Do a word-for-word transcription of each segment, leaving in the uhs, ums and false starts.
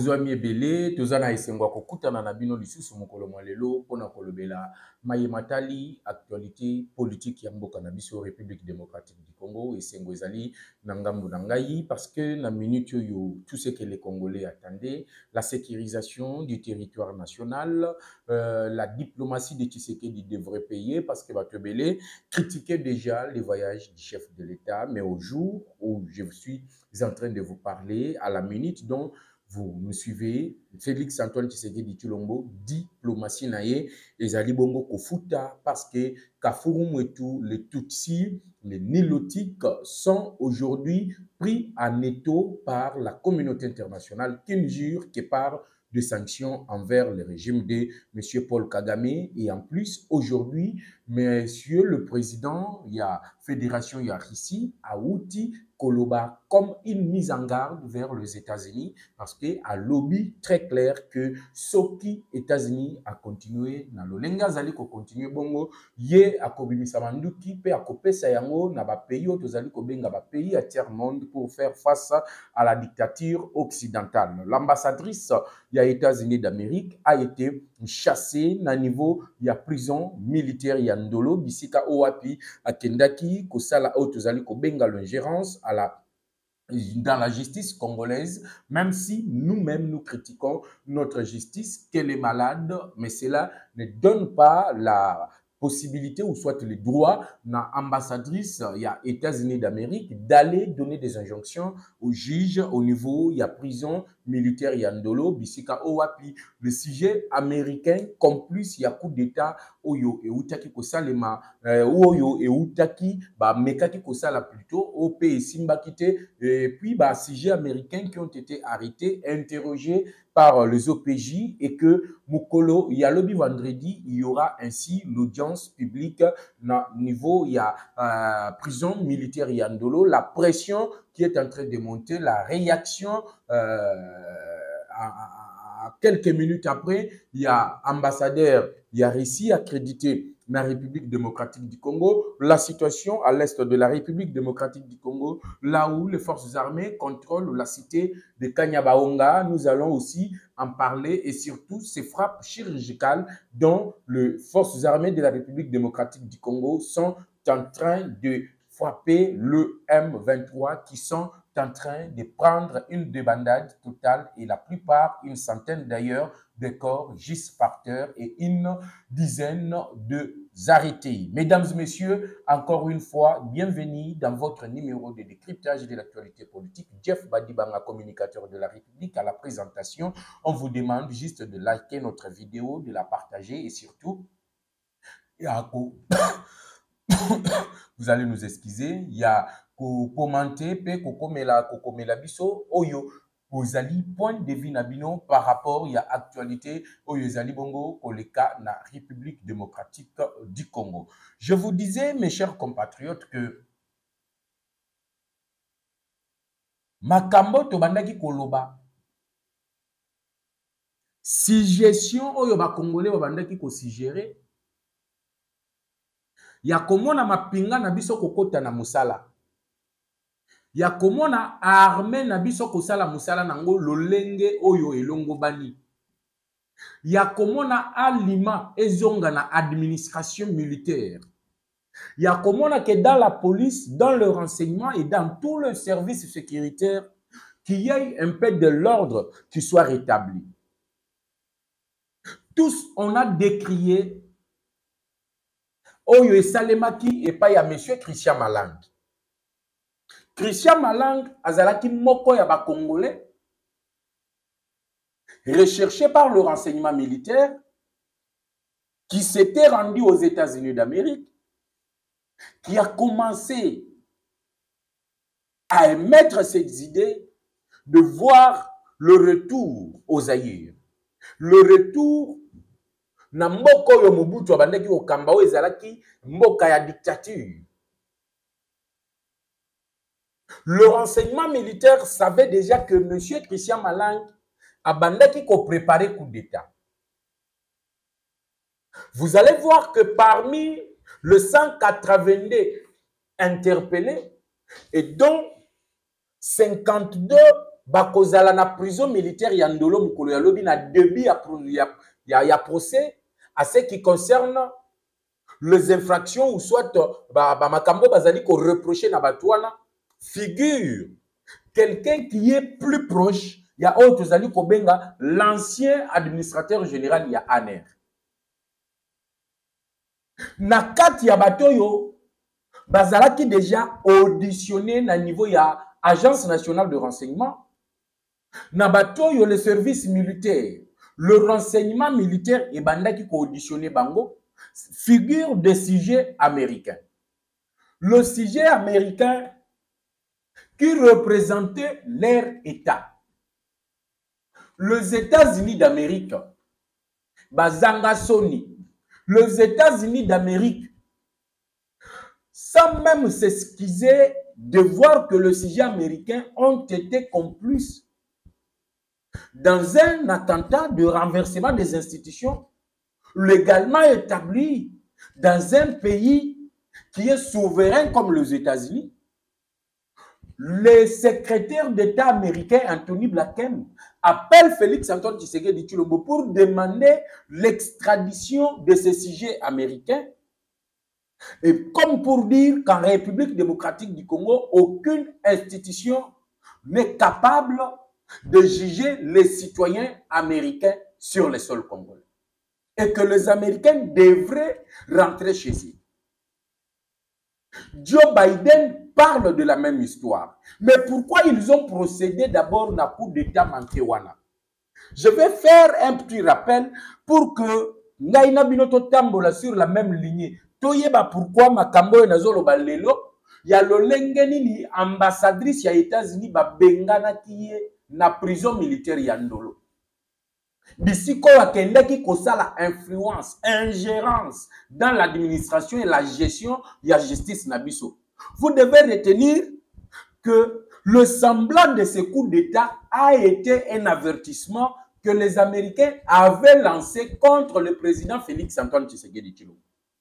Bozwami ebele tozana esengwa kokutana na bino lisusu mokolo mwalelo pona kolobela mayematali actualité politique ya mboka na biso République démocratique du Congo esengo ezali na ngambo na ngai parce que na minute yo tout ce que les Congolais attendaient, la sécurisation du territoire national, euh, la diplomatie de Tshisekedi devrait payer parce que Batebele critiquait déjà les voyages du chef de l'État, mais au jour où je suis en train de vous parler, à la minute dont vous me suivez, Félix Antoine Tshisekedi Tshilombo, diplomatie naye, ezali bongo kofuta parce que Kafuru Mwetu, les Tutsis, les Nilotiques sont aujourd'hui pris en étau par la communauté internationale qui ne jure que par de sanctions envers le régime de M. Paul Kagame. Et en plus, aujourd'hui, Monsieur le Président, il y a Fédération Yarisi, Aouti, Koloba, comme une mise en garde vers les États-Unis, parce qu'à lobby très clair que Soki États-Unis a continué, na lolenga zali ko continuer bongo, ye a kobimi samanduki, pe a kopesa yango, na ba pays, tozali ko benga ba pays à tiers monde pour faire face à la dictature occidentale. L'ambassadrice des États-Unis d'Amérique a été chassée na niveau ya prison militaire ya Ndolo, bisika owapi a Kendaki, kosala o tozali ko benga l'ingérence à la dans la justice congolaise, même si nous-mêmes nous critiquons notre justice, qu'elle est malade, mais cela ne donne pas la possibilité ou soit le droit na ambassadrice il y a États-Unis d'Amérique d'aller donner des injonctions aux juges au niveau il y a prison militaire Yandolo bisika owapi le sujet américain complice il y a coup d'état oyo et utaki kosalema oyo et utaki ba mekaki kosala plutôt au pays simbakite et puis bah sujet américains qui ont été arrêtés interrogés par les O P J et que Mukolo, il y a lobby vendredi, il y aura ainsi l'audience publique na niveau, il y a euh, prison militaire Yandolo, la pression qui est en train de monter, la réaction euh, à, à, à quelques minutes après, il y a ambassadeur, il y a réussi accrédité la République démocratique du Congo, la situation à l'est de la République démocratique du Congo, là où les forces armées contrôlent la cité de Kanyabaonga. Nous allons aussi en parler et surtout ces frappes chirurgicales dont les forces armées de la République démocratique du Congo sont en train de frapper le M vingt-trois qui sont en train de prendre une débandade totale et la plupart, une centaine d'ailleurs, de corps juste par terre et une dizaine de arrêtés. Mesdames et messieurs, encore une fois, bienvenue dans votre numéro de décryptage de l'actualité politique. Jeff Badibanga, communicateur de la République, à la présentation. On vous demande juste de liker notre vidéo, de la partager et surtout, vous allez nous excuser, il y a commenter, pe kokomela kokomela biso oyo ozali point de vue nabino par rapport il y a actualité oyo ezali bongo koleka na République démocratique du Congo. Je vous disais mes chers compatriotes que makambo to bandaki koloba suggestion oyo ba congolais bandaki ko suggérer ya komona mapinga na biso kokota na musala. Ya komona armée na biso kosala musala nango lolenge oyo elongo bani. Ya komona alima ezonga na administration militaire. Ya komona que dans la police, dans le renseignement et dans tout le service sécuritaire, qu'il y ait un peu de l'ordre qui soit rétabli. Tous, on a décrié oyo esalemaki et pas ya monsieur Christian Malang. Christian Malang azalaki moko ya ba Congolais recherché par le renseignement militaire qui s'était rendu aux États-Unis d'Amérique, qui a commencé à émettre ses idées de voir le retour aux Zaïre, le retour na mboko yo Mobutu abandaki okamba o ezalaki mboka ya dictature. Le renseignement militaire savait déjà que M. Christian Malang a bandaki ko préparer coup d'État. Vous allez voir que parmi les cent quatre-vingt-deux interpellés, et dont cinquante-deux bakozala na prison militaire ya Ndolo mukolo ya lobi na début ya, ya, ya, ya procès à ce qui concerne les infractions ou soit ba, ba makambo bazali ko reprocher na batwana figure quelqu'un qui est plus proche ya oyo tozali kobenga l'ancien administrateur général ya A N R. Na kati ya batoyo bazalaki déjà auditionné na niveau ya Agence nationale de renseignement. Na batoyo le service militaire, le renseignement militaire et bandaki ko auditionné bango figure des sujets américains. Le sujet américain qui représentait leur État. Les États-Unis d'Amérique, bazanga Sony, les États-Unis d'Amérique, sans même s'excuser de voir que les sujets américains ont été complices dans un attentat de renversement des institutions légalement établi dans un pays qui est souverain comme les États-Unis. Le secrétaire d'État américain Anthony Blinken appelle Félix Antoine Tshisekedi Tshilombo pour demander l'extradition de ces sujets américains. Et comme pour dire qu'en République démocratique du Congo, aucune institution n'est capable de juger les citoyens américains sur le sol congolais. Et que les Américains devraient rentrer chez eux. Joe Biden parle de la même histoire. Mais pourquoi ils ont procédé d'abord dans le coup d'État Mankewana? Je vais faire un petit rappel pour que Ngaina Binoto Tambola sur la même lignée. Toyeba pourquoi Makambo et Nazolo Balelo, il y a le Lengeni, ambassadrice ya États-Unis, ba Bengana qui est na prison militaire Yandolo. Bisiko Akendeki Kosala influence, ingérence dans l'administration et la gestion de la justice Nabiso. Vous devez retenir que le semblant de ce coup d'État a été un avertissement que les Américains avaient lancé contre le président Félix Antoine Tshisekedi Tshilombo.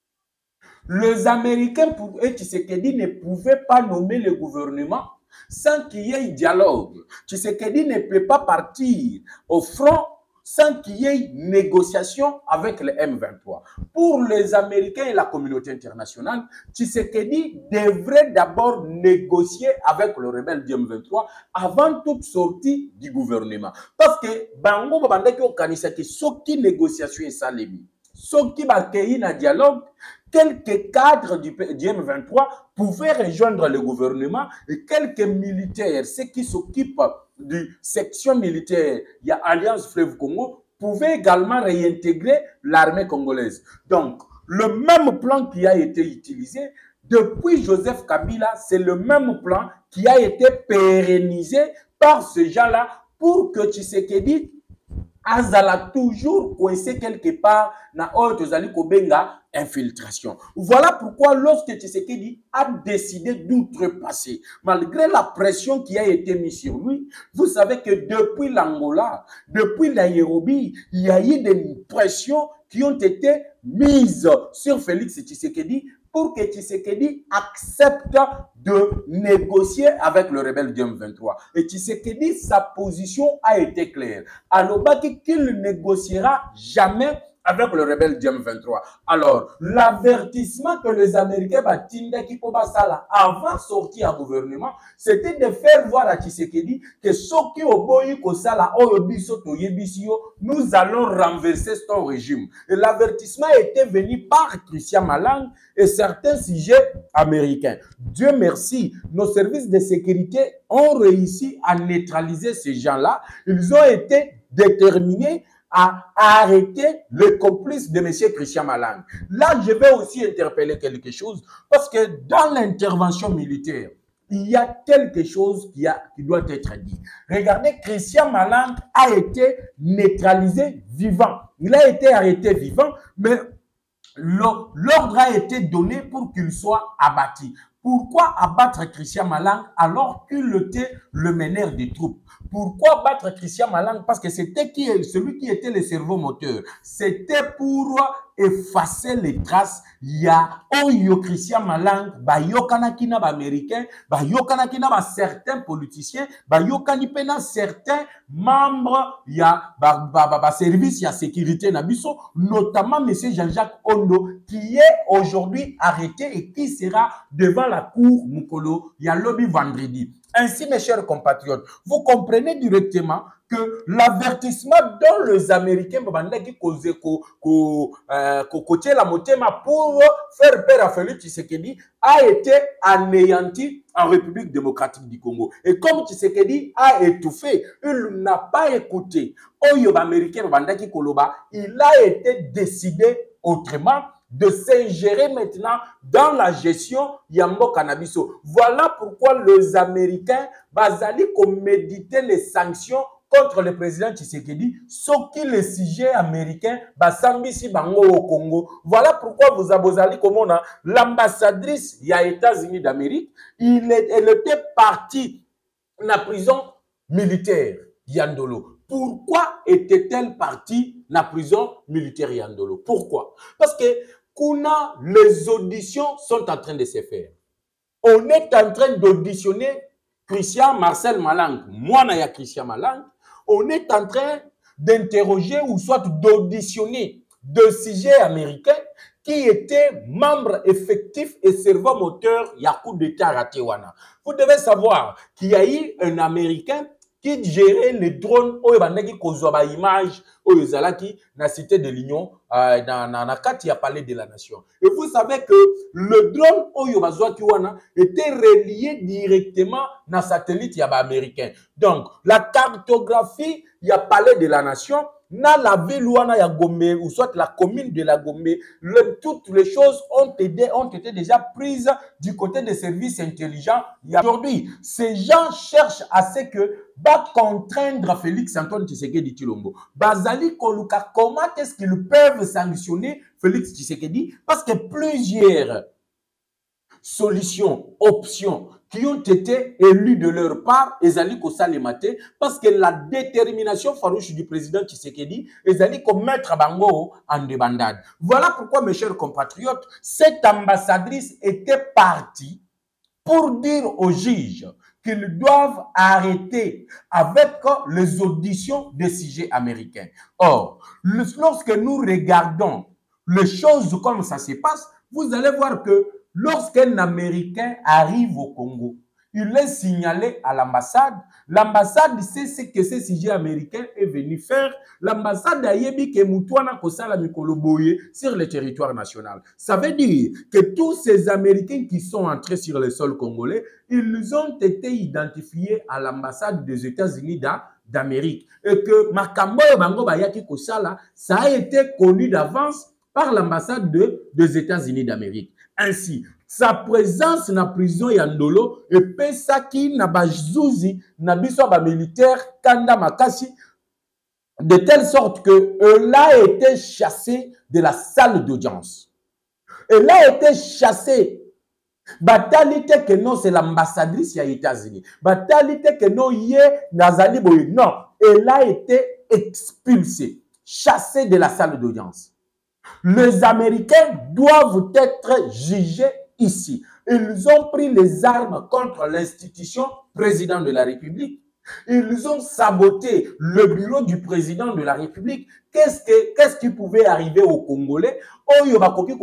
Les Américains pour eux, Tshisekedi ne pouvaient pas nommer le gouvernement sans qu'il y ait dialogue. Tshisekedi ne peut pas partir au front sans qu'il y ait négociation avec le M vingt-trois. Pour les Américains et la communauté internationale, Tshisekedi devrait d'abord négocier avec le rebelle du M vingt-trois avant toute sortie du gouvernement. Parce que Bango Babandaki Okanisaki, soki négociation et salemi, soki bakei na dialogue, quelques cadres du, du M vingt-trois pouvaient rejoindre le gouvernement et quelques militaires, ceux qui s'occupent du section militaire, il y a Alliance Fleuve Congo, pouvaient également réintégrer l'armée congolaise. Donc, le même plan qui a été utilisé depuis Joseph Kabila, c'est le même plan qui a été pérennisé par ces gens-là pour que Tshisekedi azala toujours coincé quelque part na Oyo Kobenga infiltration. Voilà pourquoi lorsque Tshisekedi a décidé d'outrepasser, malgré la pression qui a été mise sur lui, vous savez que depuis l'Angola, depuis Nairobi, il y a eu des pressions qui ont été mises sur Félix Tshisekedi pour que Tshisekedi accepte de négocier avec le rebelle du M vingt-trois. Et Tshisekedi, sa position a été claire. Alobaki qu'il ne négociera jamais avec le rebelle du M vingt-trois. Alors, l'avertissement que les Américains batinda qui pour ça avant de sortir au gouvernement, c'était de faire voir à Tshisekedi que ce qui oboyi kosala oyobiso toyebisio, nous allons renverser son régime. Et l'avertissement était venu par Christian Malang et certains sujets américains. Dieu merci, nos services de sécurité ont réussi à neutraliser ces gens-là. Ils ont été déterminés à arrêter le complice de M. Christian Malang. Là, je vais aussi interpeller quelque chose, parce que dans l'intervention militaire, il y a quelque chose qui, a, qui doit être dit. Regardez, Christian Malang a été neutralisé vivant. Il a été arrêté vivant, mais l'ordre a été donné pour qu'il soit abattu. Pourquoi abattre Christian Malang alors qu'il était le meneur des troupes? Pourquoi battre Christian Malang? Parce que c'était qui, celui qui était le cerveau moteur. C'était pour effacer les traces. Il y a Oyo Christian Malang, ba yokana kina ba américain, ba yokana kina ba certains politiciens, ba yokani pena certains membres, il y a ba ba ba, ba service, il y a sécurité nabiso, notamment monsieur Jean-Jacques Ondo, qui est aujourd'hui arrêté et qui sera devant la cour Mukolo, il y a lobby vendredi. Ainsi, mes chers compatriotes, vous comprenez directement que l'avertissement dont les Américains côté la motema pour faire peur à Félix Tshisekedi a été anéanti en République démocratique du Congo. Et comme Tshisekedi a étouffé, il n'a pas écouté. Oyo Américain il a été décidé autrement de s'ingérer maintenant dans la gestion Yambo Cannabiso. Voilà pourquoi les Américains bazali méditer les sanctions contre le président Tshisekedi, ce qui les sujets américains basambisi bango au Congo. Voilà pourquoi vous avez comme on a l'ambassadrice des États-Unis d'Amérique, il est, elle était partie dans la prison militaire Yandolo. Pourquoi était-elle partie dans la prison militaire Yandolo? Pourquoi? Parce que Kuna, les auditions sont en train de se faire. On est en train d'auditionner Christian Marcel Malang. Moi, il y a Christian Malang. On est en train d'interroger ou soit d'auditionner deux sujets américains qui étaient membres effectifs et servant moteur Yakou d'État à Ratewana. Vous devez savoir qu'il y a eu un Américain qui gérait les drones au Yabandaki Kozoba image au Yozalaki, dans la cité de l'Union, euh, dans la carte, il y a parlé de la nation. Et vous savez que le drone au Yobazoakiwana était relié directement dans le satellite yaba américain. Donc, la cartographie, il y a parlé de la nation, dans la ville ouana ya Gombe, ou soit la commune de la Gombe, le, toutes les choses ont été, ont été déjà prises du côté des services intelligents. Aujourd'hui, ces gens cherchent à ce que va contraindre Félix Antoine Tshisekedi Tshilombo. Bazali Koluka, comment est-ce qu'ils peuvent sanctionner Félix Tshisekedi? Parce que plusieurs solutions, options qui ont été élues de leur part, Ezali Kosalemate, parce que la détermination farouche du président Tshisekedi, Ezali mettre Bango en débandade. Voilà pourquoi, mes chers compatriotes, cette ambassadrice était partie pour dire aux juges qu'ils doivent arrêter avec les auditions des sujets américains. Or, lorsque nous regardons les choses comme ça se passe, vous allez voir que lorsqu'un Américain arrive au Congo, il est signalé à l'ambassade. L'ambassade sait ce que ce sujet américain est venu faire. L'ambassade a dit que Moutouana Kosala Mikoloboye sur le territoire national. Ça veut dire que tous ces Américains qui sont entrés sur le sol congolais, ils ont été identifiés à l'ambassade des États-Unis d'Amérique. Et que Makambo Bango Bayaki Kosala, ça a été connu d'avance par l'ambassade de, des États-Unis d'Amérique. Ainsi, sa présence dans la prison Yandolo et Pesaki na Bazouzi na biso militaire Kanda Makasi de telle sorte que elle a été chassée de la salle d'audience. Elle a été chassée. Batalité que non, c'est l'ambassadrice des États-Unis. Batalité que non, yé Nazali Boye. Non, elle a été expulsée, chassée de la salle d'audience. Les Américains doivent être jugés ici. Ils ont pris les armes contre l'institution président de la République. Ils ont saboté le bureau du président de la République. Qu'est-ce que, qu'est-ce qui pouvait arriver aux Congolais? Oh, il y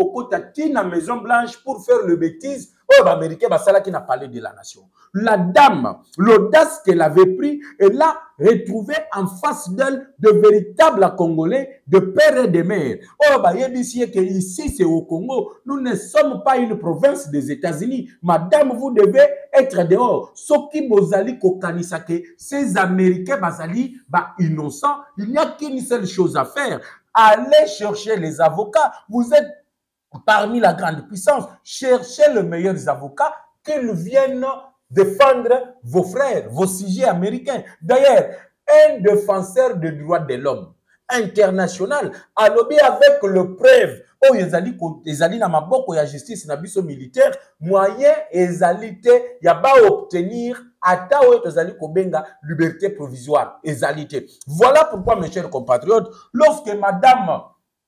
a la Maison Blanche pour faire le bêtise. Oh, l'Américain, c'est qui n'a parlé de la nation. La dame, l'audace qu'elle avait pris, elle a retrouvé en face d'elle de véritables Congolais, de père et de mère. Oh, bah, ici, c'est au Congo. Nous ne sommes pas une province des États-Unis. Madame, vous devez être dehors. Soki Bozali Kokanisake, ces Américains, Bazali, bah, innocents, il n'y a qu'une seule chose à faire. Allez chercher les avocats. Vous êtes parmi la grande puissance. Cherchez les meilleurs avocats qu'ils viennent défendre vos frères, vos sujets américains. D'ailleurs, un défenseur des droits de l'homme international a lobby avec le preuve. Oh, ils allaient dans ma justice, na biso militaire, moyen, ils allaient obtenir ata oyo tozali kobenga liberté provisoire ezalité. Voilà pourquoi mes chers compatriotes, lorsque madame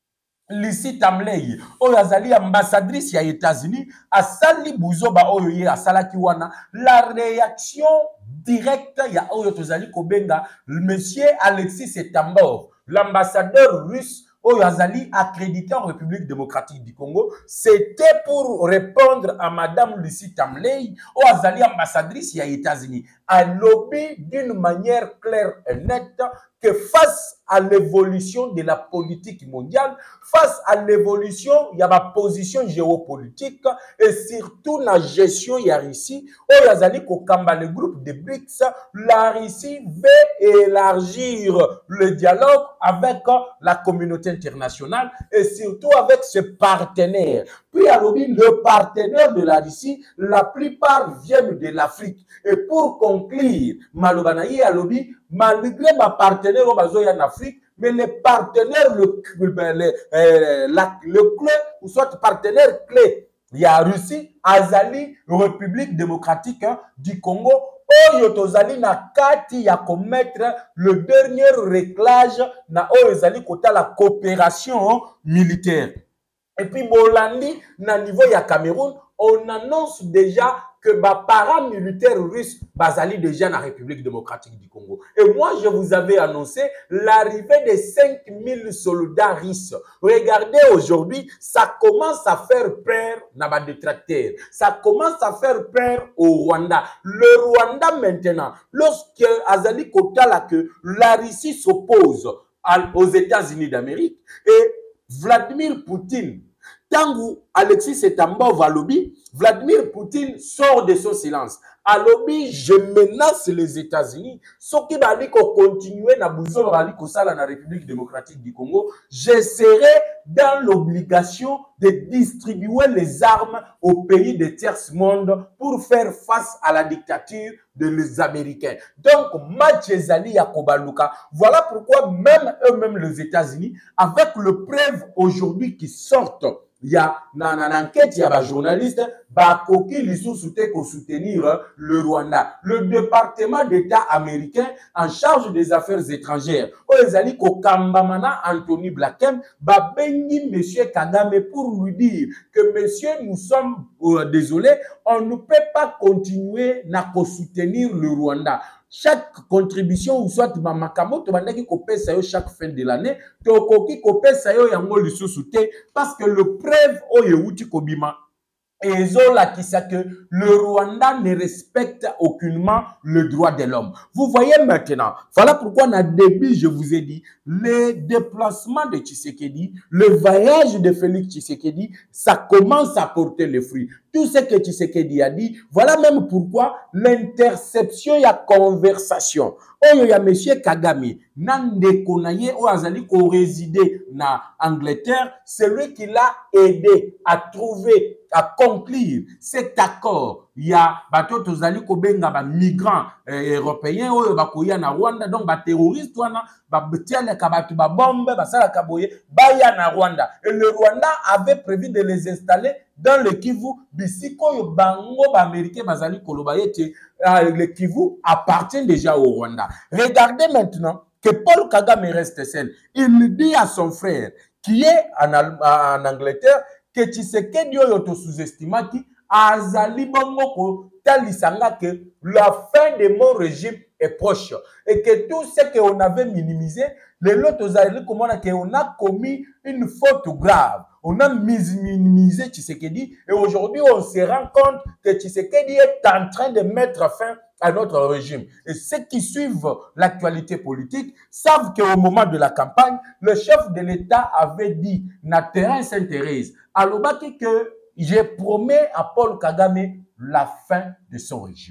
Lucie Tamley oyo azali ambassadrice ya États-Unis asali buzoba oyo ye asalaki wana, la réaction directe ya oyo tozali kobenga monsieur Alexis Setambov, l'ambassadeur russe oyo azali accrédité en République démocratique du Congo, c'était pour répondre à madame Lucie Tamley oyo azali ambassadrice ya États-Unis, a lobby d'une manière claire et nette que face à l'évolution de la politique mondiale, face à l'évolution de la position géopolitique et surtout la gestion de la Russie, où yazali kokamba le groupe de B R I C S, la Russie veut élargir le dialogue avec la communauté internationale et surtout avec ses partenaires. Puis le partenaire de la Russie, la plupart viennent de l'Afrique. Et pour conclure, Malobanaï Alobi, malgré ma partenaire en Afrique, mais les partenaires, le, le, euh, la, le clé, ou soit partenaire clé, il y a Russie, Azali, République démocratique hein, du Congo, oyo tozali na kati ya commettre le dernier réglage na oyo ezali kota la coopération militaire. Et puis Bolandi, na niveau ya Cameroun, on annonce déjà que les paramilitaires russes basali déjà dans la République démocratique du Congo. Et moi, je vous avais annoncé l'arrivée de cinq mille soldats russes. Regardez aujourd'hui, ça commence à faire peur dans les détracteurs. Ça commence à faire peur au Rwanda. Le Rwanda maintenant, lorsque Azali Kotala que la Russie s'oppose aux États-Unis d'Amérique et Vladimir Poutine, Tangu Alexis Setambov à lobby, Vladimir Poutine sort de son silence. À lobby, je menace les États-Unis. Ce qui va dire qu'on continue à bouger dans la République démocratique du Congo, je serai dans l'obligation de distribuer les armes aux pays des tiers-monde pour faire face à la dictature des Américains. Donc, Matchezali Yakobaluka, voilà pourquoi même eux-mêmes les États-Unis, avec le preuve aujourd'hui qui sortent, il y a une enquête, il y a un journaliste, Bakoki Lissou pour soutenir le Rwanda. Le département d'État américain en charge des affaires étrangères, Oezali Kokambamana Anthony Blakem, Babengi Monsieur Kagame pour lui dire que monsieur, nous sommes euh, désolés, on ne peut pas continuer à soutenir le Rwanda. Chaque contribution ou soit mamakamo to bandaki kopé sayo chaque fin de l'année to koki kopé sayo yango lisusu te parce que le preuve oyeuti kobima et zola qui sait que le Rwanda ne respecte aucunement le droit de l'homme. Vous voyez maintenant, voilà pourquoi dans le début je vous ai dit, le déplacement de Tshisekedi, le voyage de Félix Tshisekedi, ça commence à porter les fruits. Tout ce que Tshisekedi a dit, voilà même pourquoi l'interception et la conversation. Oyo ya monsieur Kagame, nande konaye o azali ko résider na Angleterre, c'est lui qui l'a aidé à trouver, à conclure cet accord. Il y a bato tozali ko benga ba migrants eh, européens oyo bakoya na Rwanda, donc ba terroristes wana ba betiale ka batu ba bombe ba sala kaboye baya na Rwanda. Et le Rwanda avait prévu de les installer dans le Kivu, bisiko yo bango ba américain bazali koloba yete le Kivu appartient déjà au Rwanda. Regardez maintenant que Paul Kagame reste seul. Il dit à son frère qui est en, en Angleterre que Tshisekedi yo to sous-estima qui azali bongo ko talisanga que la fin de mon régime est proche et que tout ce qu'on avait minimisé, les autres comment on a commis une faute grave. On a minimisé Tshisekedi et aujourd'hui on se rend compte que Tshisekedi est en train de mettre fin à notre régime. Et ceux qui suivent l'actualité politique savent qu'au moment de la campagne, le chef de l'État avait dit, na terrain Sainte-Thérèse, à l'Obaki que je promets à Paul Kagame la fin de son régime.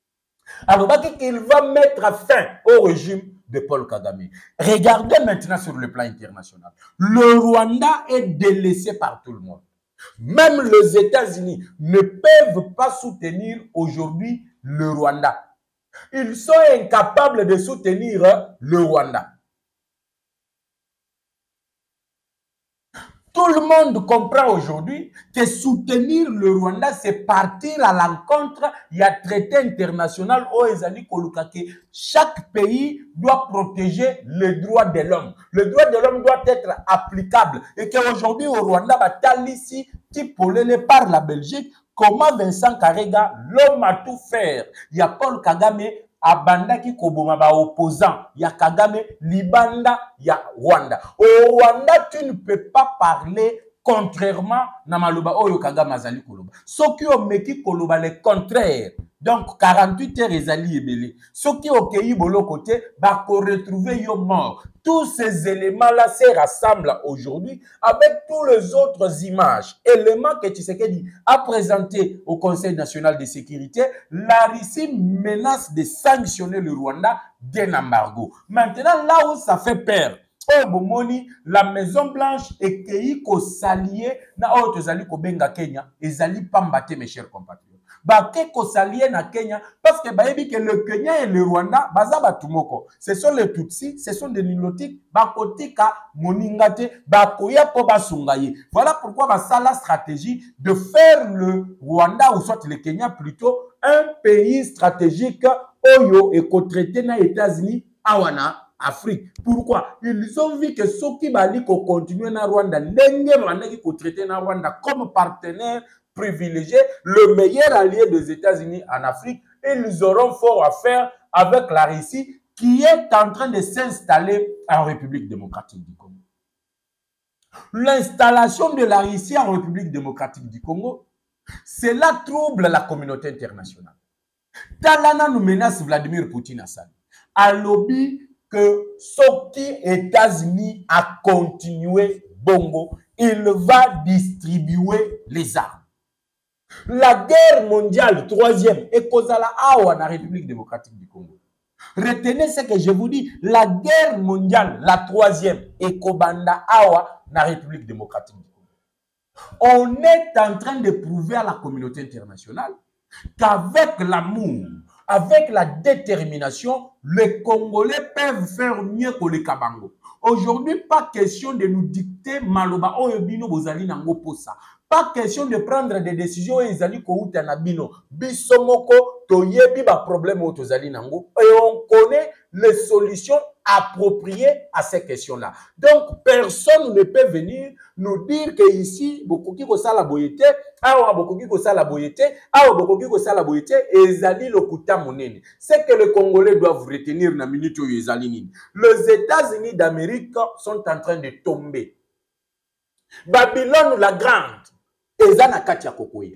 Alors, qu'il va mettre fin au régime de Paul Kagame. Regardez maintenant sur le plan international. Le Rwanda est délaissé par tout le monde. Même les États-Unis ne peuvent pas soutenir aujourd'hui le Rwanda. Ils sont incapables de soutenir le Rwanda. Tout le monde comprend aujourd'hui que soutenir le Rwanda, c'est partir à l'encontre. Il y a traité international où Ezali Koluka que chaque pays doit protéger les droits de l'homme. Le droit de l'homme doit être applicable. Et qu'aujourd'hui au Rwanda, Batalici, Tipolele par la Belgique, comment Vincent Karega, l'homme a tout faire. Il y a Paul Kagame, Abandaki Koboma ba opposant, il y a Kagame, Libanda, il y a Rwanda. Au Rwanda, tu ne peux pas parler contrairement na maloba oyo Kagame azali koloba. Soki o meki koloba le contraire. Donc quarante-huit heures ezali ebele. Soki o keyi bolo côté ba ko retrouver yo mort. Tous ces éléments là se rassemblent aujourd'hui avec tous les autres images, éléments que Tshisekedi a présentés au Conseil national de sécurité. La Russie menace de sanctionner le Rwanda d'un embargo. Maintenant, là où ça fait peur, oh bomoni, la Maison Blanche et Keyi ko s'allier na o tozali ko benga Kenya, ezali pambate mes chers compatriotes. Bake ko s'allier na Kenya parce que baebi que le Kenya et le Rwanda baza batumoko. Ce sont les Tutsis, ce sont des Nilotiques, bakotika moningate, bakoya po basungaye. Voilà pourquoi basa la stratégie de faire le Rwanda ou soit le Kenya plutôt un pays stratégique oyo et co-traité na États-Unis awana Afrique. Pourquoi? Ils ont vu que ceux qui bali ko continuer na Rwanda, ndenge Rwanda qui ko traiter na Rwanda comme partenaire privilégié, le meilleur allié des États-Unis en Afrique, ils auront fort à faire avec la Russie qui est en train de s'installer en République démocratique du Congo. L'installation de la Russie en République démocratique du Congo, cela trouble la communauté internationale. Talana nous menace Vladimir Poutine à ça. À lobby que sorti États-Unis a continué Bongo, il va distribuer les armes. La guerre mondiale, troisième, est causala awa na République démocratique du Congo. Retenez ce que je vous dis, la guerre mondiale, la troisième, est kobanda awa na République démocratique du Congo. On est en train de prouver à la communauté internationale qu'avec l'amour, avec la détermination, les Congolais peuvent faire mieux que les Kabango. Aujourd'hui, pas question de nous dicter Maloba Oyobino Bozali Nango Posa. Pas question de prendre des décisions et Zali Kouta Nabino. Bisomoko, Toyebi, ba problème au Tozali Nango. Et on connaît les solutions appropriées à ces questions-là. Donc, personne ne peut venir nous dire que ici, beaucoup qui kosa la boyete, awa beaucoup qui kosa la boyete, awa beaucoup qui kosa la boyete, et Zali Lokuta Monene. C'est que les Congolais doivent retenir na minute où Zali. Les États-Unis d'Amérique sont en train de tomber. Babylone la Grande. Ezana katia kokoya.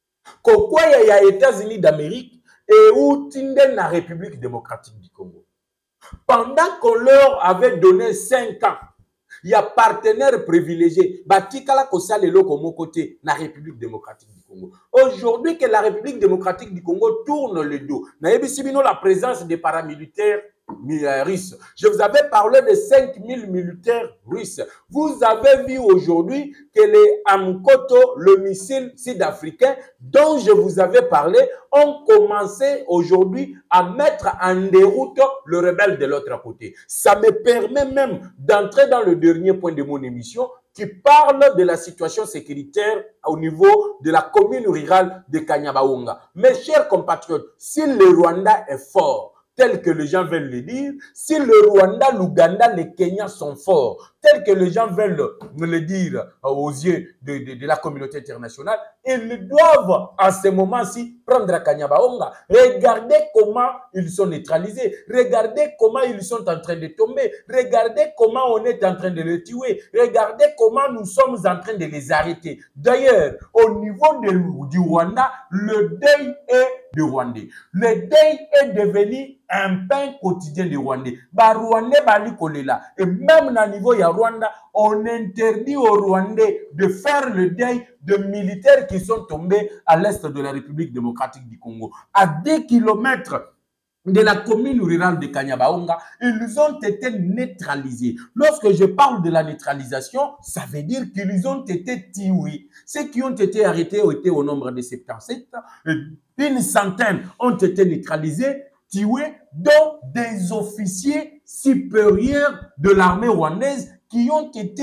Kokoya ya États-Unis d'Amérique et où tinde na République démocratique du Congo. Pendant qu'on leur avait donné cinq ans, il y a partenaires privilégiés. Batikala kosale loko mon côté na République démocratique du Congo. Aujourd'hui que la République démocratique du Congo tourne le dos. Na ebisibino la présence des paramilitaires russes. Je vous avais parlé de cinq mille militaires russes. Vous avez vu aujourd'hui que les Amkoto, le missile sud-africain dont je vous avais parlé, ont commencé aujourd'hui à mettre en déroute le rebelle de l'autre côté. Ça me permet même d'entrer dans le dernier point de mon émission qui parle de la situation sécuritaire au niveau de la commune rurale de Kanyabaonga. Mes chers compatriotes, si le Rwanda est fort, tel que les gens veulent le dire, si le Rwanda, l'Ouganda, le Kenya sont forts, tel que les gens veulent me le dire aux yeux de, de, de la communauté internationale, ils doivent en ce moment-ci prendre à Kanyabaonga. Regardez comment ils sont neutralisés. Regardez comment ils sont en train de tomber. Regardez comment on est en train de les tuer. Regardez comment nous sommes en train de les arrêter. D'ailleurs, au niveau de, du Rwanda, le deuil est de Rwandais. Le deuil est devenu un pain quotidien des Rwandais. Ba Rwandais bali kolela. Et même au niveau de Rwanda, on interdit aux Rwandais de faire le deuil de militaires qui sont tombés à l'est de la République démocratique du Congo. À dix kilomètres de la commune rurale de Kanyabaonga, ils ont été neutralisés. Lorsque je parle de la neutralisation, ça veut dire qu'ils ont été tués. Ceux qui ont été arrêtés ont été au nombre de soixante-dix-sept. Une centaine ont été neutralisés, tués, dont des officiers supérieurs de l'armée rwandaise qui ont été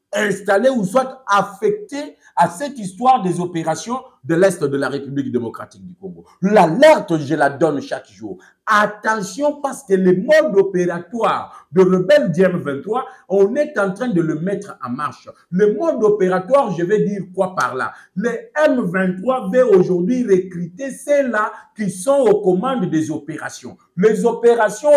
installés ou soit affectés à cette histoire des opérations de l'Est de la République démocratique du Congo. L'alerte, je la donne chaque jour. Attention parce que le mode opératoire de rebelle du M vingt-trois, on est en train de le mettre en marche. Le mode opératoire, je vais dire quoi par là? Le M vingt-trois veut aujourd'hui recruter ceux-là qui sont aux commandes des opérations. Les opérations,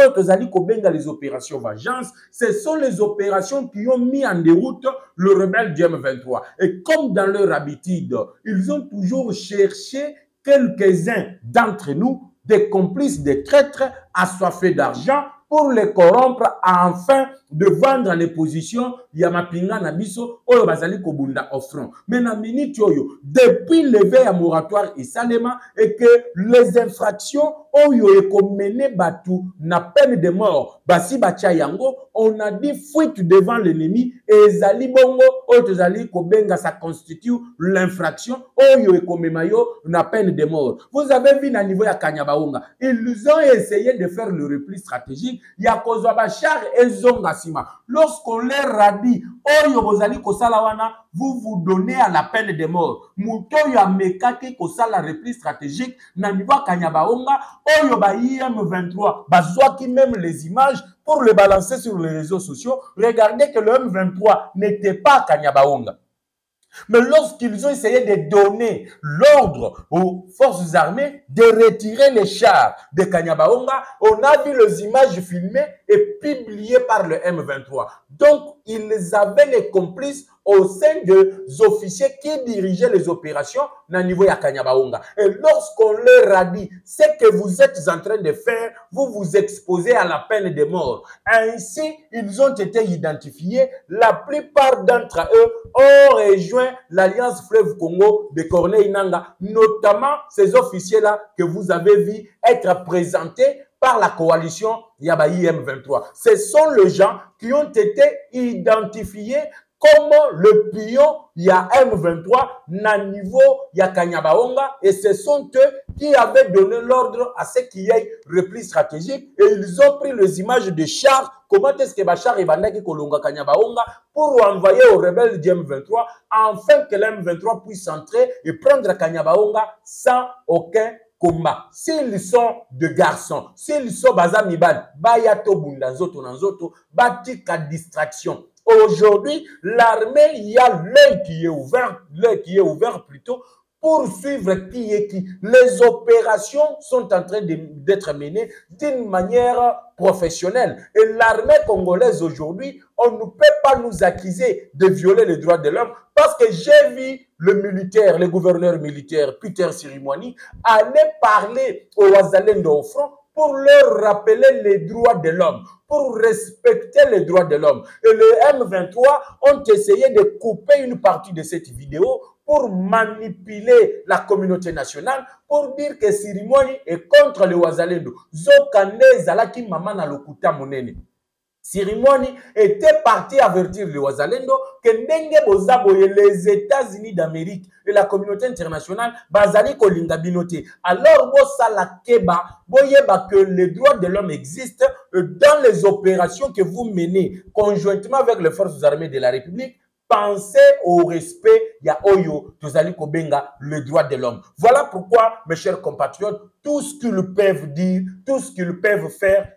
les opérations vengeance, ce sont les opérations qui ont mis en déroute le rebelle du M vingt-trois. Et comme dans leur habitude, ils ont toujours cherché quelques-uns d'entre nous, des complices, des traîtres assoiffés d'argent pour les corrompre afin de vendre les positions Yamapinga Nabiso Oyo Bazali Kobunda au front. Mais na minute yoyo, depuis levé à moratoire et Salema, et que les infractions Oyo eko mené Batu na peine de mort, Basi Bacha Yango, on a dit fuite devant l'ennemi et Zali Bongo Oyo Zali Kobenga, ça constitue l'infraction Oyo eko memayo na peine de mort. Vous avez vu na niveau ya Kanyabaonga, ils ont essayé de faire le repli stratégique. Yakozwa Bachar et Zongasima. Lorsqu'on leur a dit, Oyo Bozali Kosalawana, vous vous donnez à la peine de mort. Mouto Yamekake Kosala repli stratégique, Naniwa Kanyabaonga, Oyo ba I M vingt-trois, Bazwaki même les images pour les balancer sur les réseaux sociaux. Regardez que le M vingt-trois n'était pas Kanyabaonga. Mais lorsqu'ils ont essayé de donner l'ordre aux forces armées de retirer les chars de Kanyabaonga, on a vu les images filmées et publiées par le M vingt-trois. Donc, ils avaient les complices au sein des officiers qui dirigeaient les opérations au niveau de Kanyabaonga. Et lorsqu'on leur a dit ce que vous êtes en train de faire, vous vous exposez à la peine de mort. Ainsi, ils ont été identifiés. La plupart d'entre eux ont rejoint l'Alliance Fleuve Congo de Corneille Nangaa, notamment ces officiers-là que vous avez vu être présentés par la coalition Yaba I M vingt-trois. Ce sont les gens qui ont été identifiés comme le pion ya M vingt-trois na niveau ya Kanyabaonga, et ce sont eux qui avaient donné l'ordre à ce qu'il y ait repli stratégique, et ils ont pris les images de chars. Comment est-ce que Bachar et Bandaki Kolonga Kanyabaonga pour envoyer aux rebelles du M vingt-trois afin que l'M vingt-trois puisse entrer et prendre Kanyabaonga sans aucun combat. S'ils sont de garçons, s'ils sont bazamibal, bayato bundanzoto nanzoto, batika distraction. Aujourd'hui, l'armée, il y a l'œil qui est ouvert, l'œil qui est ouvert plutôt pour suivre qui est qui. Les opérations sont en train d'être menées d'une manière professionnelle. Et l'armée congolaise aujourd'hui, on ne peut pas nous accuser de violer les droits de l'homme parce que j'ai vu le militaire, le gouverneur militaire Peter Sirimwani aller parler aux Wazalendo au front pour leur rappeler les droits de l'homme, pour respecter les droits de l'homme. Et le M vingt-trois ont essayé de couper une partie de cette vidéo pour manipuler la communauté nationale, pour dire que Sirimwani est contre les Wazalendo. Zokande zalaki mama na lokuta monene. Sirimwani était parti avertir les Wazalendo que ndenge bozaboye les États-Unis d'Amérique et la communauté internationale bazali kolinga binote. Alors bosala keba boyeba que les droits de l'homme existent dans les opérations que vous menez conjointement avec les forces armées de la République. Pensez au respect, ya oyo, tozali kobenga, le droit de l'homme. Voilà pourquoi, mes chers compatriotes, tout ce qu'ils peuvent dire, tout ce qu'ils peuvent faire,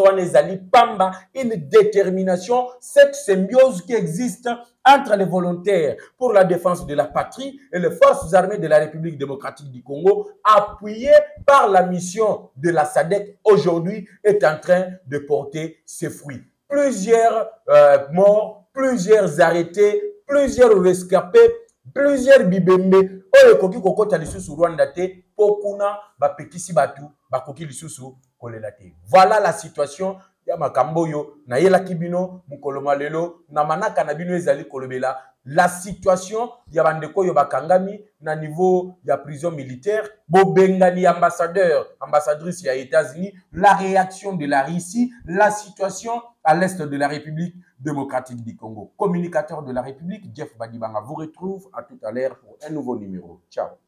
pamba, une détermination, cette symbiose qui existe entre les volontaires pour la défense de la patrie et les forces armées de la République démocratique du Congo, appuyées par la mission de la S A D C, aujourd'hui, est en train de porter ses fruits. Plusieurs euh, morts, plusieurs arrêtés, plusieurs rescapés, plusieurs bibembe. Oyo koki kokota lisusu Rwanda te, pokuna ba pekisi batu, ba koki lisusu kolela te. Voilà la situation ya makambo yo na yela kibino mukolo malelo na manaka na bino ezali kolobela. La situation ya bandeko yo bakangami na niveau ya prison militaire, bobengani ambassadeur, ambassadrice ya États-Unis, la réaction de la Russie, la situation à l'est de la République démocratique du Congo. Communicateur de la République, Jeff Badibanga vous retrouve à tout à l'heure pour un nouveau numéro. Ciao.